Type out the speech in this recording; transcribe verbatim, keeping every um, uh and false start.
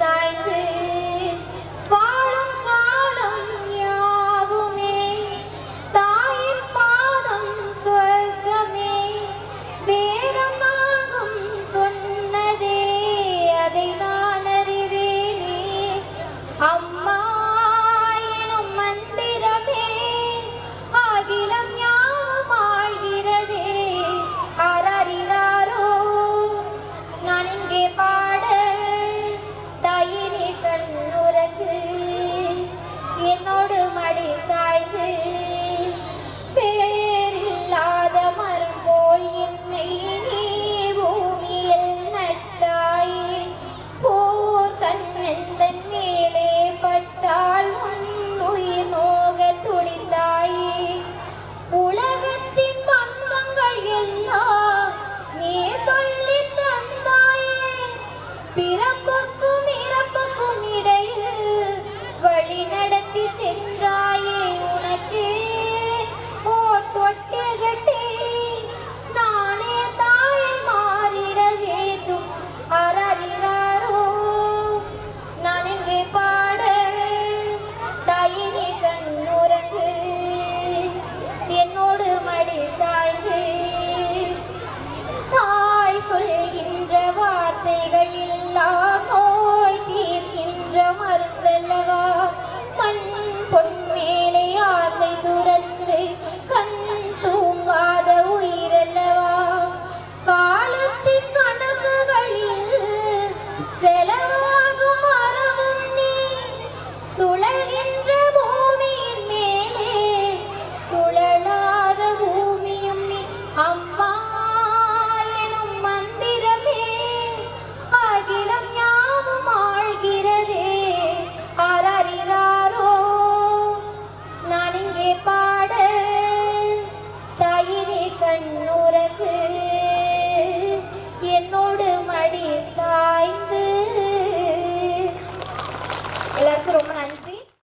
சாய்ந்து வாழும் காலம் யாவுமே தாயின் பாதம் சொர்க்கமே வேதம் நான்கும் சொன்னதே அதை நான் அறிவேனே அம்மா எனும் மந்திரமே அகிலம் யாவும் ஆழ்கிறதே ஆராரிராரோ நான் இங்கே பாட தாயினி கண்ணுறங்கு என்னோடு மடி சாய்ந்து பேரில்லாத மரம் போல் என்னை நீ பூமியில் நட்டாயே போர் கண்ணெந்தன் மேலே பட்டால் உன் உயிர் நோக துடித்தாயே உலகத்தின் பந்தங்கள் எல்லாம் நீ சொல்லி தந்தாயே பிறப்புக்கும் இறப்புக்கும் இடையில் வழி நடத்தி சென்றாயே உனக்கே ஓர் தொட்டில் கட்டி நானே தாயை மாறிட வேண்டும் ஆராரிராரோ நான் இங்கே பாட தாயினி கண்ணுறங்கு என்னோடு மடி சாய்ந்து தாய் சொல்கின்ற வார்த்தைகள் எல்லாம் நோய் தீர்க்கின்ற மருந்தல்லவா மண் பொன் மேலே ஆசை துறந்து கண் தூங்காத உயிரல்லவா காலத்தின் கணக்குகளில்